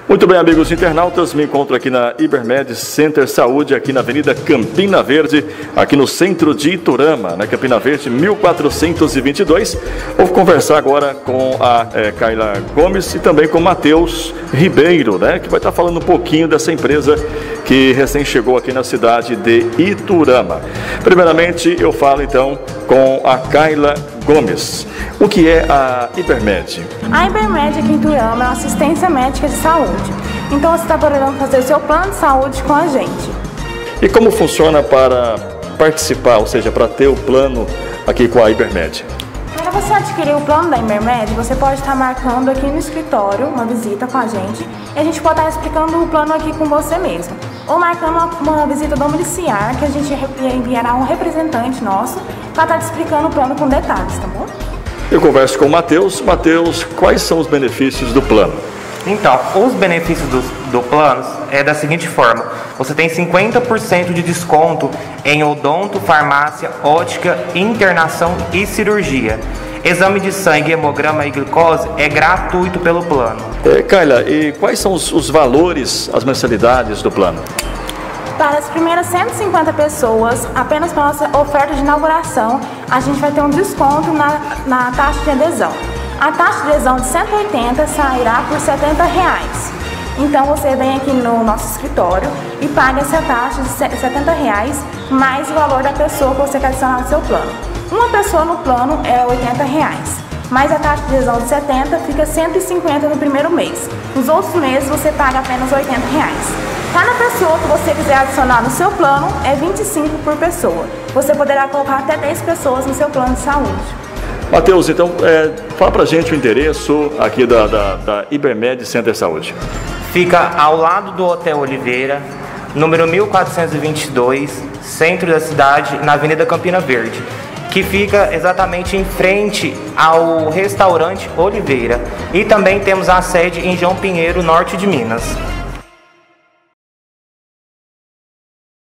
Muito bem, amigos internautas, me encontro aqui na Ibermed Center Saúde, aqui na Avenida Campina Verde, aqui no centro de Iturama, na Campina Verde, 1422. Vou conversar agora com a Kaila Gomes e também com o Matheus Ribeiro, que vai estar falando um pouquinho dessa empresa que recém chegou aqui na cidade de Iturama. Primeiramente, eu falo então com a Kaila Gomes. O que é a Ibermed? A Ibermed aqui em Iturama é uma assistência médica de saúde. Então você está podendo fazer o seu plano de saúde com a gente. E como funciona para participar, ou seja, para ter o plano aqui com a Ibermed? Para você adquirir o plano da Ibermed, você pode estar marcando aqui no escritório uma visita com a gente e a gente pode estar explicando o plano aqui com você mesmo. Ou marcando uma visita domiciliar, que a gente enviará um representante nosso para estar te explicando o plano com detalhes, tá bom? Eu converso com o Matheus. Matheus, quais são os benefícios do plano? Então, os benefícios do plano é da seguinte forma: você tem 50% de desconto em odonto, farmácia, ótica, internação e cirurgia. Exame de sangue, hemograma e glicose é gratuito pelo plano. Kaila, e quais são os valores, as mensalidades do plano? Para as primeiras 150 pessoas, apenas para a nossa oferta de inauguração, a gente vai ter um desconto na taxa de adesão. A taxa de adesão de 180 sairá por R$ 70. Então você vem aqui no nosso escritório e paga essa taxa de R$ 70 mais o valor da pessoa que você quer adicionar no seu plano. Uma pessoa no plano é R$ 80, mas a taxa de adesão de 70 fica 150 no primeiro mês. Nos outros meses você paga apenas R$ 80. Cada pessoa que você quiser adicionar no seu plano é 25 por pessoa. Você poderá colocar até 10 pessoas no seu plano de saúde. Matheus, então, fala pra gente o endereço aqui da Ibermed Center Saúde. Fica ao lado do Hotel Oliveira, número 1422, centro da cidade, na Avenida Campina Verde, que fica exatamente em frente ao restaurante Oliveira. E também temos a sede em João Pinheiro, norte de Minas.